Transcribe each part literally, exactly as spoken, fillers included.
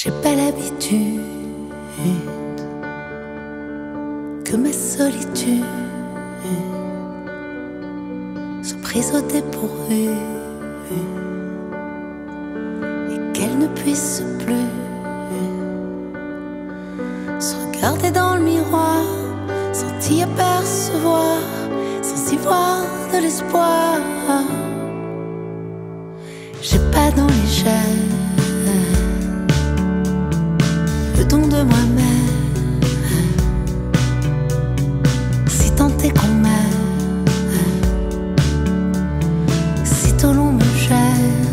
J'ai pas l'habitude que ma solitude soit prise au dépourvu et qu'elle ne puisse plus se regarder dans le miroir sans y apercevoir, sans y voir de l'espoir. J'ai pas dans les gènes le don de moi-même, si tant est qu'on m'aime, sitôt l'on me gêne.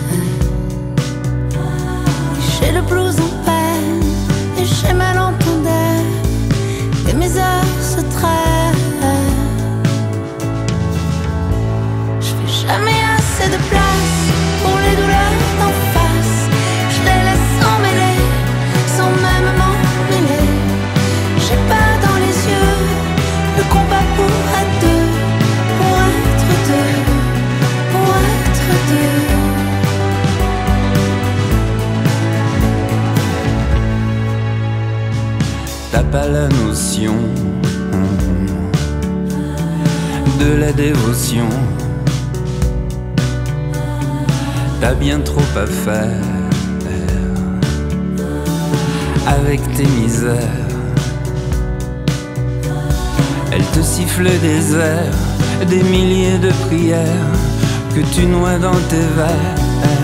J'ai le blues en peine et j'ai mal entendu et mes heures se traînent. Je fais jamais assez de place pour les douleurs d'en face. Je les laisse s'emmêler sans même m'en mêler. J'ai pas dans les yeux le combat pour être deux, pour être deux, pour être deux. T'as pas la notion de la dévotion. T'as bien trop à faire avec tes misères. Elle te siffle des airs, des milliers de prières que tu noies dans tes vers.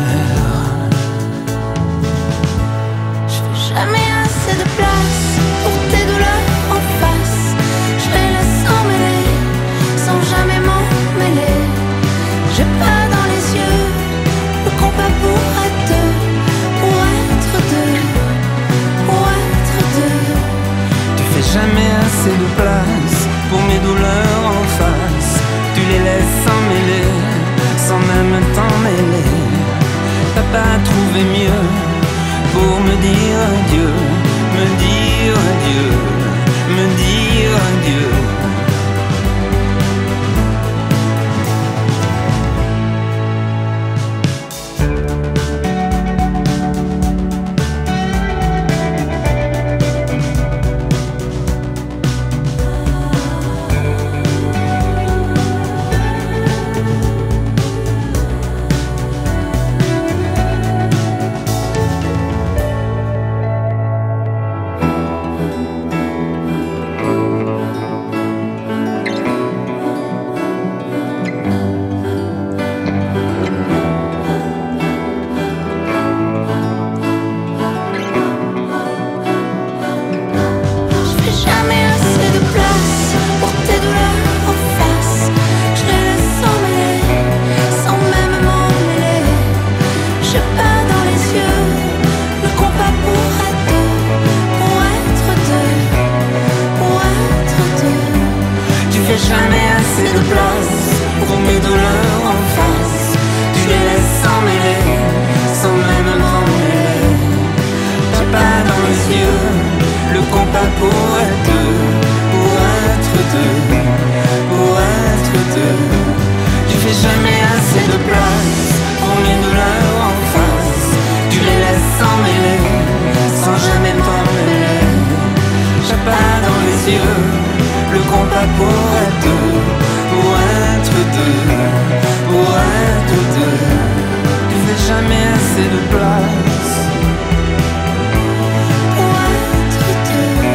Je fais jamais assez de place pour tes douleurs en face. Je les laisse s'emmêler sans jamais m'en mêler. J'ai pas dans les yeux le combat pour être deux, pour être deux, pour être deux. Tu fais jamais assez de place pour mes douleurs en face. Tu les laisses s'emmêler sans même t'en mêler. T'as pas trouvé mieux pour me dire adieu, me dire adieu, me dire adieu. Jamais assez de place pour mes douleurs en face. Tu les laisses s'emmêler sans même m'en mêler. T'as pas dans les yeux le combat pour être deux, pour être deux, pour être deux. Tu fais jamais assez de place pour mes douleurs en face. Tu les laisses s'emmêler sans jamais m'en mêler. J'ai pas dans les yeux le combat pour être deux, pour être deux, pour être deux. Tu fais jamais assez de place pour être deux.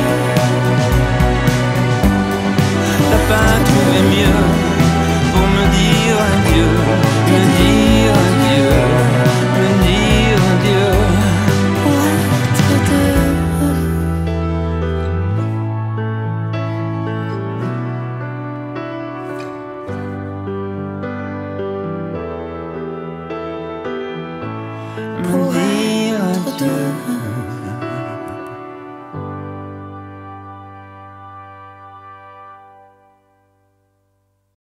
T'as pas trouvé mieux pour me dire adieu, me dire adieu, me dire adieu. Pour être deux. Pour